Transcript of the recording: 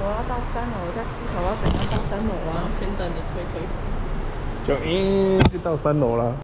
我要到3楼，我在思考我要怎样到3楼啊？ 先站着吹吹风。 就到3楼了。